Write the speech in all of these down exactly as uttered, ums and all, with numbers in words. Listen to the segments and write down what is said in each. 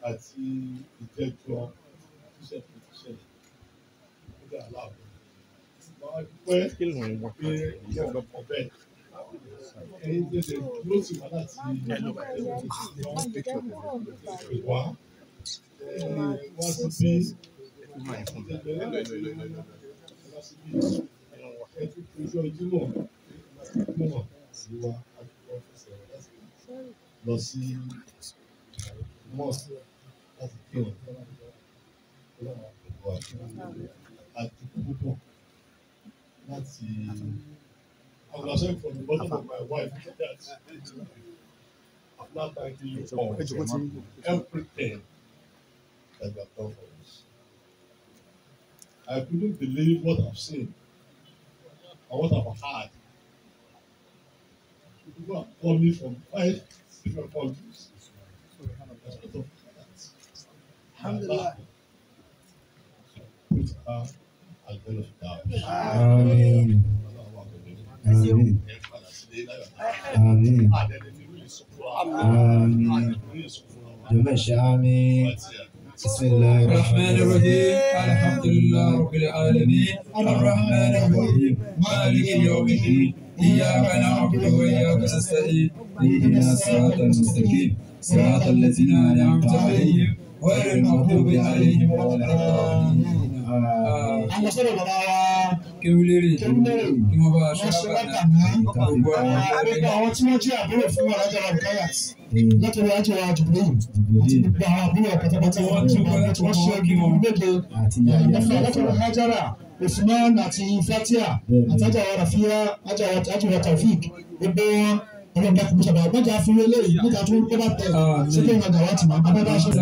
àti ìjẹ́jọ́ tíṣẹ̀ tó ti ṣẹlẹ̀ nígbà aláàbò. Máa pẹ́ pé ìjọba ọkọ̀ bẹ́ẹ̀ ẹ̀yin tẹ̀lé ló sì wá láti ìwà wá sí bí ẹtú ojú ojúmọ́ mọ̀ sí wa lọ sí mọ́ọ̀sì láti kí wọn àti púpọ̀ láti. I'm asking from the bottom of my wife that I'm not thanking you for everything that you have done for us. I couldn't believe what I've seen and what I've heard. People are coming from five different countries. Alhamdulillah. Put her as well as down. Amen. Amen. Amen. Amen. جمش آمين. بسم الله الرحمن الرحيم الحمد لله رب العالمين الرحمن الرحيم مالك يوم الدين إياك نعبد وإياك نستعين اهدنا الصراط المستقيم صراط الذين أنعمت عليهم غير المغضوب عليهم ولا الضالين. Kewulere kí wọ́n bá aṣọ àbànà gbogbo àwọn àwọn tí wọ́n jẹ́ àbúrò fún wa lájà Rukayat látọ̀rọ̀ láti wá àjùbọ̀ yìí àti gbogbo àwọn àbúrò pátápátá wọn tí wọ́n ṣe kí wọ́n léde ẹ̀fọ́ látọ̀rọ̀ Hajara Usman àti Fatia àtàjà wa Rafia àjàwà Taofik gbogbo wọn ọlọ́dà kò sábà gbọ́dọ̀ àfihàn eléyìí nígbà tó ń kó bá tẹ̀ sípò ìrìnàjò àwọn àti màá bá bá ṣe.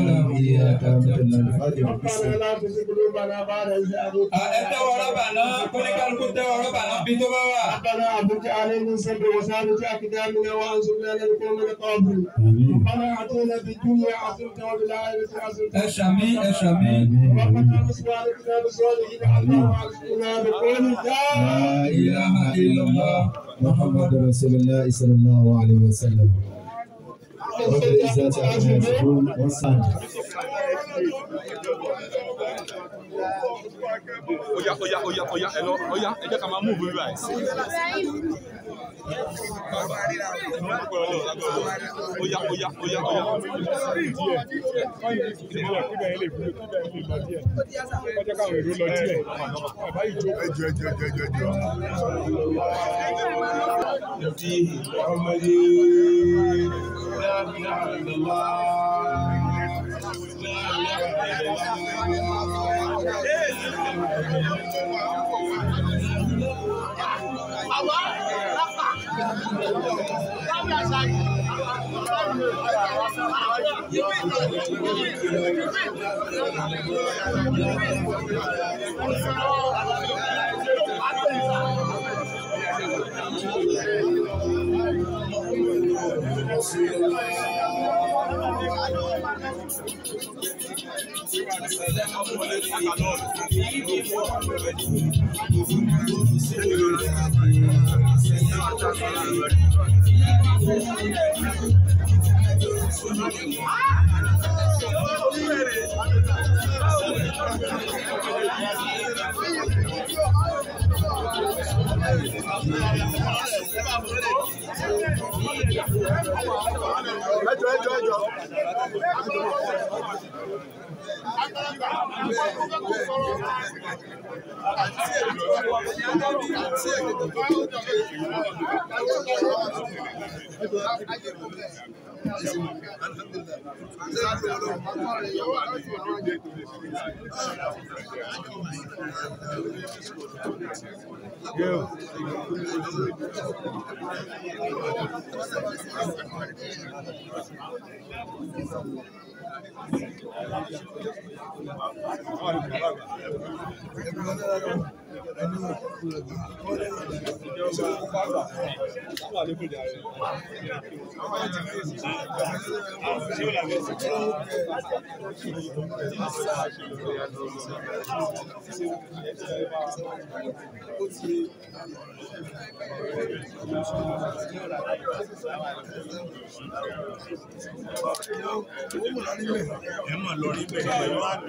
ẹ tẹ́wọ́ rọ́bà náà kóníkálukú tẹ́wọ́ rọ́bà náà bí tó bá wà. ربنا أبرك علينا سبع وثابت أقدامنا وانصرنا على القوم القادرين. ربنا آتنا في الدنيا حسنة وفي الآخرة حسنة. ẹ ṣàmì ẹ ṣàmì. ربنا مسوى كتاب الصالحين اللهم أرزقنا بقول لا إله إلا الله محمد رسول الله صلى الله عليه وسلم. رب العزة عما يصفون والسلام. Oya oya oya oya ẹ lọ oya ẹ jẹ́ ká máa move bí báyìí. Oya oya oya oya. Ẹjọ́ ẹjọ́ ẹjọ́. ẹ mọ̀ lọ rí bẹ́ẹ̀ pẹ̀lú àmì.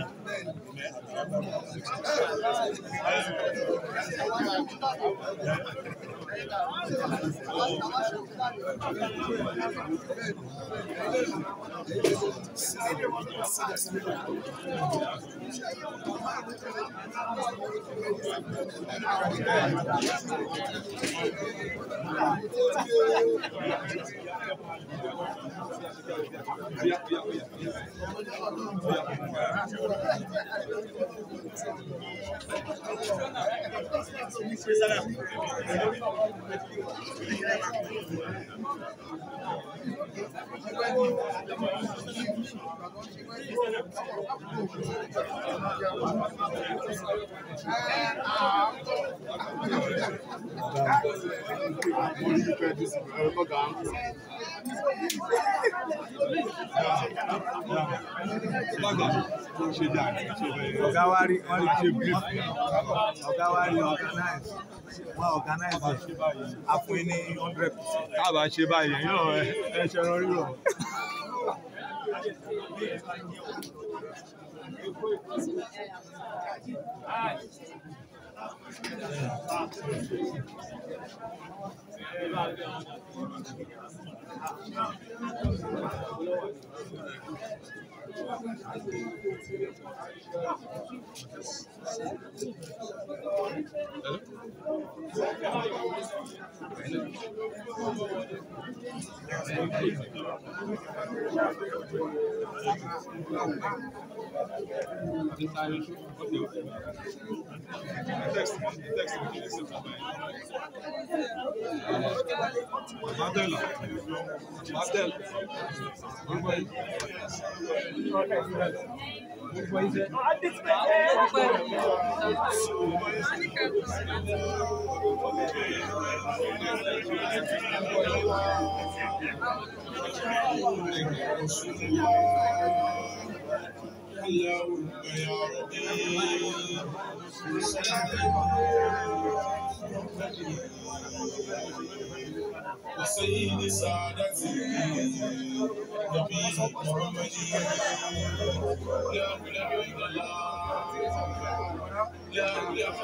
Ọ̀gá wa rí wọ́n rí ṣe brief. Ọ̀gá wa rí organize. Wọ́n organize ẹ̀. A fún ní hundred percent. Káàbà ṣe báyìí, yín náà ẹ ṣe ẹran rírọ̀. Mandela. Mandela. وسيد سعادتي نبي محمد لا اله الا الله لا اله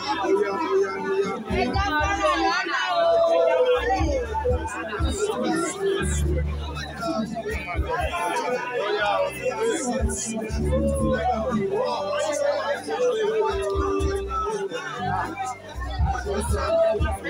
Thank you. Thank you.